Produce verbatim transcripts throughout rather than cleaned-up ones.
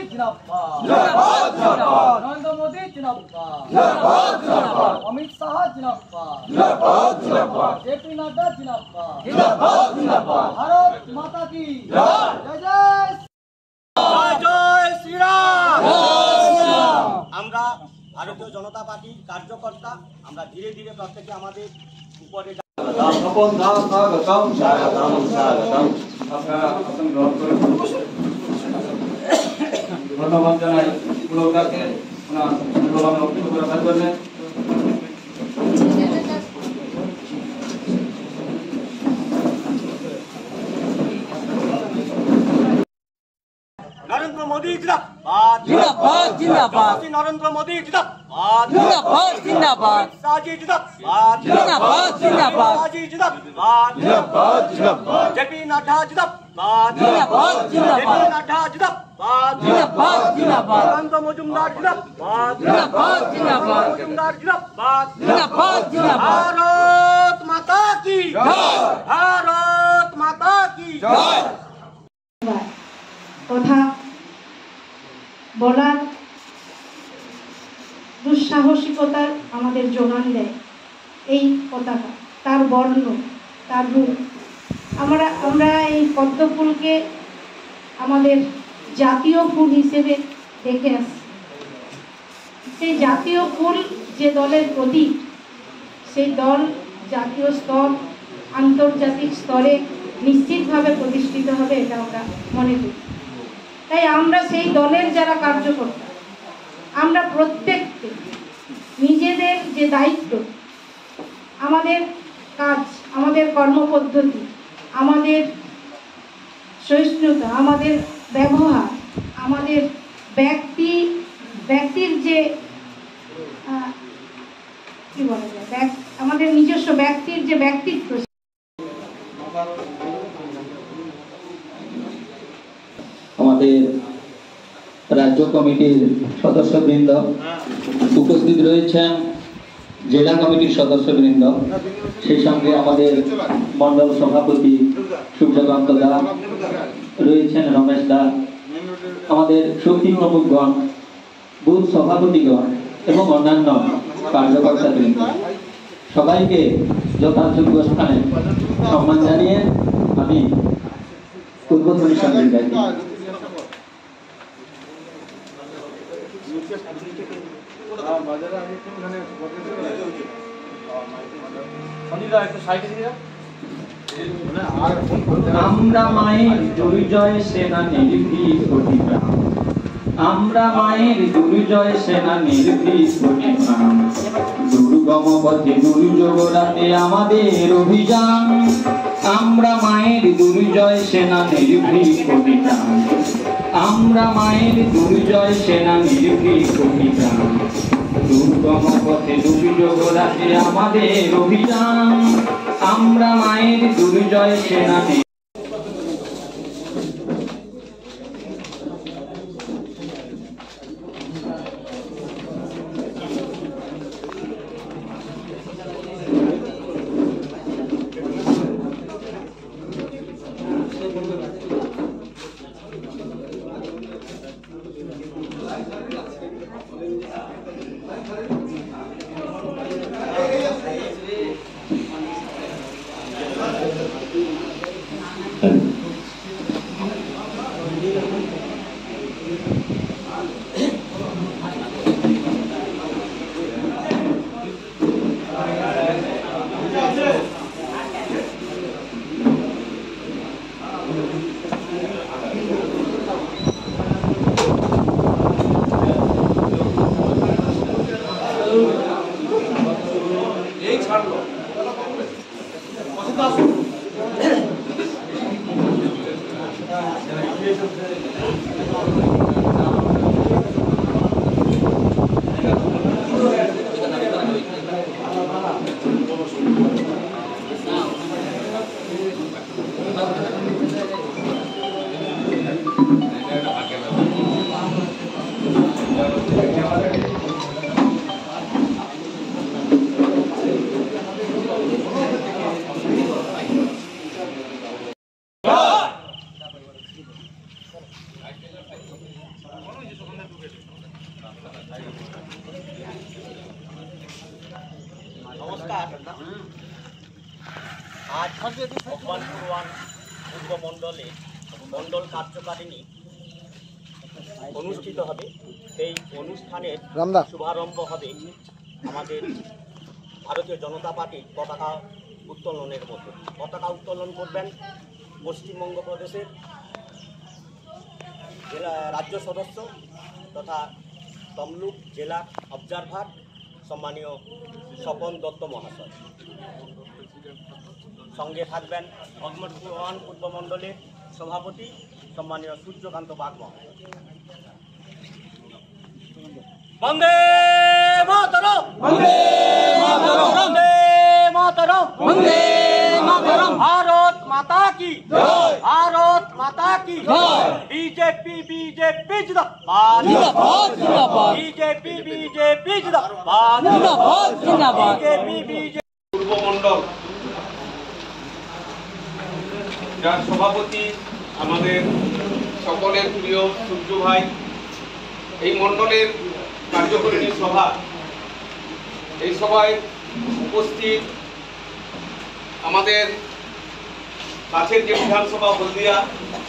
जिंदाबाद जिंदाबाद जिंदाबाद नरेंद्र मोदी जिंदाबाद जिंदाबाद जिंदाबाद अमित शाह जिंदाबाद जिंदाबाद जिंदाबाद जेपी नड्डा जिंदाबाद जिंदाबाद जिंदाबाद भारत माता की जय जय जय जय श्री राम আমরা ভারতীয় জনতা পার্টির কার্যকর্তা আমরা ধীরে ধীরে প্রত্যেকে আমাদের উপরে স্বপন দাস স্বাগতম স্বাগতম স্বাগতম আপনারা আসন গ্রহণ করুন। ধন্যবাদ জানাই পুরোটাকে ওনার সুন্দরভাবে বক্তব্য রাখার জন্য। नरेंद्र मोदी जिंदाबाद जिंदाबाद जिंदाबाद नरेंद्र मोदी जिंदाबाद जिंदाबाद जिंदाबाद शाहजी जिंदाबाद जिंदाबाद जिंदाबाद शाहजी जिंदाबाद जिंदाबाद जिंदाबाद जेपी नड्डा जिंदाबाद जिंदाबाद जिंदाबाद जेपी नड्डा जिंदाबाद जिंदाबाद जिंदाबाद नरेंद्र मजुमदार जिंदाबाद जिंदाबाद जिंदाबाद मजुमदार जिंदाबाद जिंदाबाद जिंदाबाद भारत माता की जय भारत माता की जय কথা বলার দুঃসাহসিকতার আমাদের যোগান দেয় এই পতাকা, তার বর্ণ, তার রূপ। আমরা আমরা এই পদ্ম ফুলকে আমাদের জাতীয় ফুল হিসেবে দেখে আসছি। সেই জাতীয় ফুল যে দলের প্রতীক, সেই দল জাতীয় স্তর আন্তর্জাতিক স্তরে নিশ্চিতভাবে প্রতিষ্ঠিত হবে, এটা আমরা মনে করি। তাই আমরা সেই দলের যারা কার্যকর্তা, আমরা প্রত্যেককে নিজেদের যে দায়িত্ব, আমাদের কাজ, আমাদের কর্মপদ্ধতি, আমাদের সহিষ্ণুতা, আমাদের ব্যবহার, আমাদের ব্যক্তি ব্যক্তির যে কি বলা যায় আমাদের নিজস্ব ব্যক্তির যে ব্যক্তিত্ব, আমাদের রাজ্য কমিটির সদস্যবৃন্দ উপস্থিত রয়েছেন, জেলা কমিটির সদস্যবৃন্দ, সেই সঙ্গে আমাদের মন্ডল সভাপতি সূর্যকান্ত দা রয়েছেন, রমেশ দা, আমাদের শক্তি প্রমুখগণ, বুথ সভাপতিগণ এবং অন্যান্য কার্যকর্তাবৃন্দ, সবাইকে যথাযোগ্য স্থানে সম্মান জানিয়ে আমি উদ্বোধনী সঙ্গীত গাইছি। আমরা মায়ের দুর্জয় সেনা নির্ভীক প্রতিপ্রাণ, আমরা মায়ের দুর্জয় সেনা নির্ভীক প্রতিপ্রাণ, দুর্গম পথে দুর্যোগ রাতে আমাদের অভিযান, আমরা মায়ের দুর্জয় সেনা নির্ভীক প্রতিপ্রাণ, আমরা মায়ের দুর্জয় সেনা নির্ভীক প্রতিপ্রাণ, দুর্গম পথে দুর্যোগ রাতে আমাদের অভিযান, আমরা মায়ের দুর্জয় সেনা। আজ ভগবানপুর ওয়ান পূর্ব মণ্ডলে মণ্ডল কার্যকারিণী অনুষ্ঠিত হবে। এই অনুষ্ঠানের শুভারম্ভ হবে আমাদের ভারতীয় জনতা পার্টির পতাকা উত্তোলনের মধ্যে। পতাকা উত্তোলন করবেন পশ্চিমবঙ্গ প্রদেশের জেলা রাজ্য সদস্য তথা তমলুক জেলা অবজারভার সম্মানীয় স্বপন দত্ত মহাশয়। সঙ্গে থাকবেন ভগবানপুর ওয়ান পূর্ব মণ্ডলের সভাপতি সম্মানীয় সূর্যকান্ত বাগ মহাশয়। বন্দে মাতরম, বন্দে মাতরম, বন্দে মাতরম, বন্দে মাতরম। ভারত মাতা কি জয়, ভারত মাতা কি জয়। বিজেপি বিজেপি জিন্দাবাদ, জিন্দাবাদ জিন্দাবাদ। বিজেপি বিজেপি জিন্দাবাদ, জিন্দাবাদ জিন্দাবাদ। বিজেপি বিজেপি পূর্ব মণ্ডল যার সভাপতি আমাদের সকলের প্রিয় সূর্য ভাই। এই মণ্ডলের কার্যকরিণী সভা, এই সভায় উপস্থিত আমাদের কাছের যে বিধানসভা হলদিয়া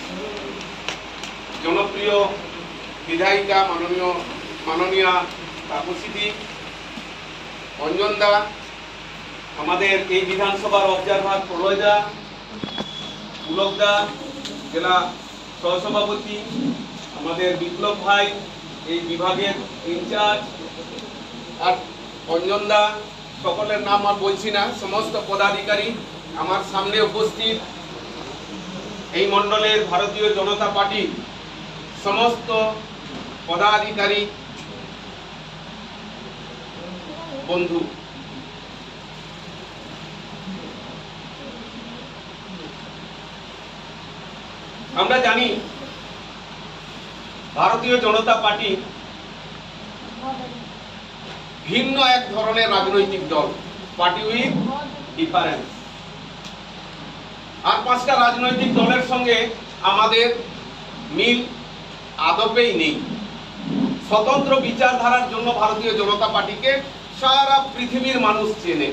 জনপ্রিয় বিধায়িকা মাননীয় মাননীয়া তাপসীদি, অঞ্জন দা, আমাদের এই বিধানসভার অবজারভার প্রলয় দা, পুলক দা জেলা সহসভাপতি, আমাদের বিপ্লব ভাই এই বিভাগের ইনচার্জ, আর অঞ্জন দা, সকলের নাম আর বলছি না, সমস্ত পদাধিকারী আমার সামনে উপস্থিত, এই মণ্ডলের ভারতীয় জনতা পার্টির সমস্ত পদাধিকারী বন্ধু, আমরা জানি ভারতীয় জনতা পার্টি ভিন্ন এক ধরনের রাজনৈতিক দল, পার্টি উইথ ডিফারেন্স। আর পাঁচটা রাজনৈতিক দলের সঙ্গে আমাদের মিল আদপেই নেই। স্বতন্ত্র বিচারধারার জন্য ভারতীয় জনতা পার্টিকে সারা পৃথিবীর মানুষ চেনে।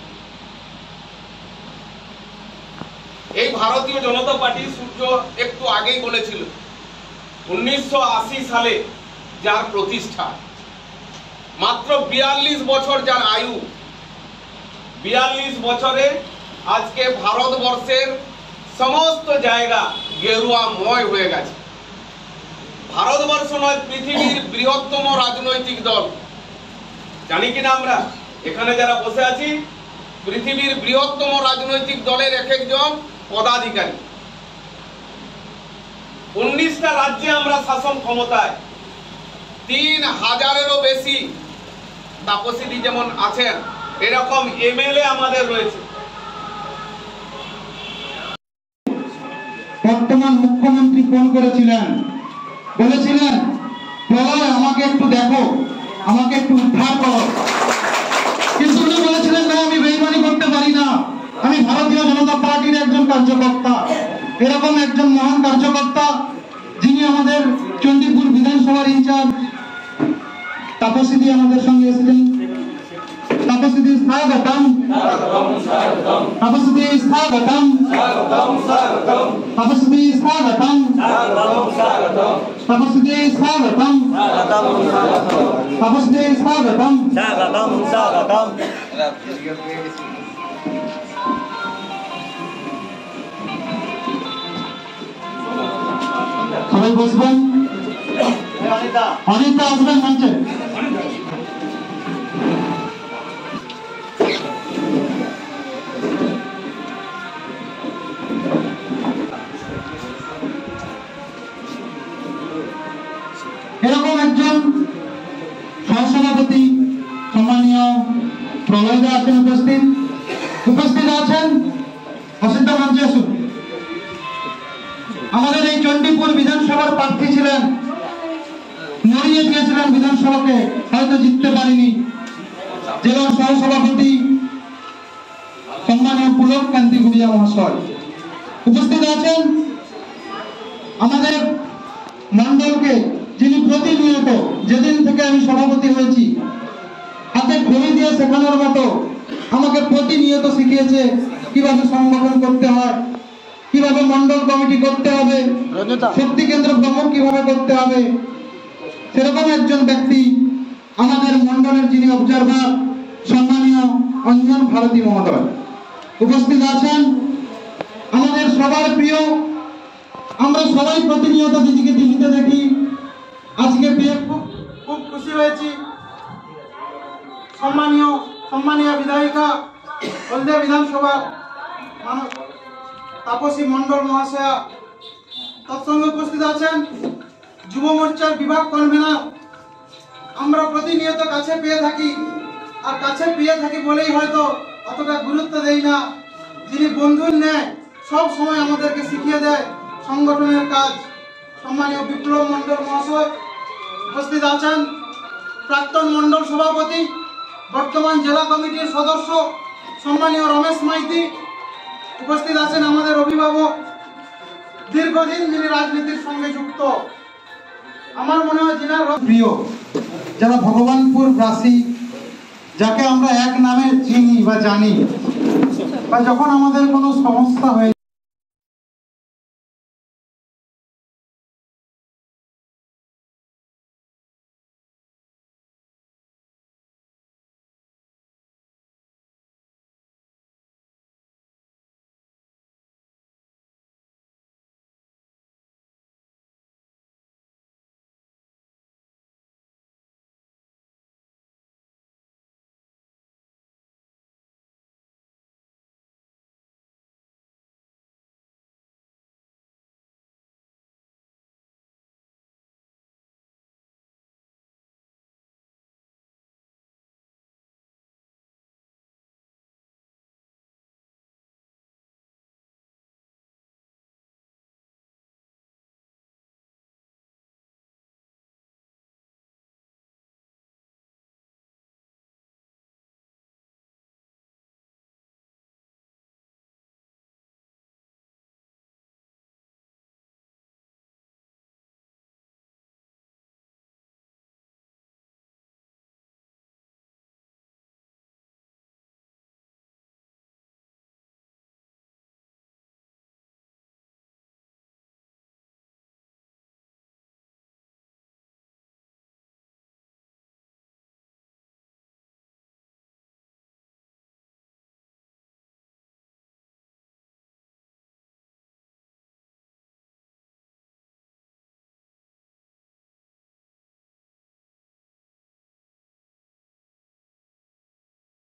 এই ভারতীয় জনতা পার্টি সূর্য একটু আগেই বলেছিল উনিশশো আশি সালে যার প্রতিষ্ঠা, মাত্র বিয়াল্লিশ বছর যার আয়ু, বিয়াল্লিশ বছরে আজকে ভারতবর্ষের সমস্ত জায়গা গেরুয়াময় হয়ে গেছে। ভারতবর্ষ নয়, পৃথিবীর বৃহত্তম রাজনৈতিক দল। জানি কিনা আমরা এখানে যারা বসে আছি, পৃথিবীর বৃহত্তম রাজনৈতিক দলের এক একজন পদাধিকারী। উনিশটা রাজ্যে আমরা শাসন ক্ষমতায়, তিন হাজারেরও বেশি তাপসীদি যেমন আছেন, এরকম এমএলএ আমাদের রয়েছে। বর্তমান মুখ্যমন্ত্রী ফোন করেছিলেন, বলেছিলেন প্রলয় আমাকে একটু দেখো, আমাকে একটু উদ্ধার করো। কিন্তু উনি বলেছিলেন না, আমি বেইমানি করতে পারি না, আমি ভারতীয় জনতা পার্টির একজন কার্যকর্তা। এরকম একজন মহান কার্যকর্তা যিনি আমাদের চণ্ডীপুর বিধানসভার ইনচার্জ তাপসীদি আমাদের সঙ্গে এসেছেন। তাপসীদি স্বাগতম, তাপসীদি স্বাগতম, তাপসীদি স্বাগতম, তাপসীদি স্বাগতম, তাপসীদি স্বাগতম। স্বাগতম স্বাগতম। সবাই বসবেন। অনিতা আসবেন মঞ্চে। এরকম একজন সহসভাপতি সম্মানীয় প্রলয় দা আছেন উপস্থিত, উপস্থিত আছেন অসিদ্ধ মঞ্চে আসুন। আমাদের এই চণ্ডীপুর বিধানসভার প্রার্থী ছিলেন, নড়িয়ে দিয়েছিলেন বিধানসভাকে, হয়তো জিততে পারিনি। জেলার সহসভাপতি সম্মানীয় পুলক কান্তি গুড়িয়া মহাশয় উপস্থিত আছেন। আমাদের মন্ডলকে যিনি প্রতিনিয়ত, যেদিন থেকে আমি সভাপতি হয়েছি, হাতে খড়ি দিয়ে শেখানোর মতো আমাকে প্রতিনিয়ত শিখিয়েছে কিভাবে সংগঠন করতে হয়, কিভাবে মন্ডল কমিটি করতে হবে, শক্তি কেন্দ্র ভ্রমণ কিভাবে করতে হবে। সেরকম একজন ব্যক্তি আমাদের মন্ডলের যিনি অবজারভার সম্মানীয় অঞ্জন ভারতী মহোদয় উপস্থিত আছেন। আমাদের সবার প্রিয়, আমরা সবাই প্রতিনিয়ত দিদিকে টিভিতে দেখি। আজকে পেয়ে খুব খুব খুশি হয়েছি। সম্মানীয় সম্মানীয় বিধায়িকা হলদিয়া বিধানসভা তাপসী মণ্ডল মহাশয়া, তৎসঙ্গে উপস্থিত আছেন যুব মোর্চার বিভাগ কনভেনার। আমরা প্রতিনিয়ত কাছে পেয়ে থাকি, আর কাছে পেয়ে থাকি বলেই হয়তো অতটা গুরুত্ব দেই না। যিনি বন্ধুর ন্যায় সব সময় আমাদেরকে শিখিয়ে দেয় সংগঠনের কাজ, সম্মানীয় বিপ্লব মণ্ডল মহাশয় উপস্থিত আছেন। প্রাক্তন মণ্ডল সভাপতি, বর্তমান জেলা কমিটির সদস্য সম্মানীয় রমেশ মাইতি উপস্থিত আছেন। আমাদের অভিভাবক, দীর্ঘদিন যিনি রাজনীতির সঙ্গে যুক্ত, আমার মনে হয় যিনার প্রিয়, যারা ভগবানপুর বাসী, যাকে আমরা এক নামে চিনি বা জানি, বা যখন আমাদের কোনো সমস্যা হয়ে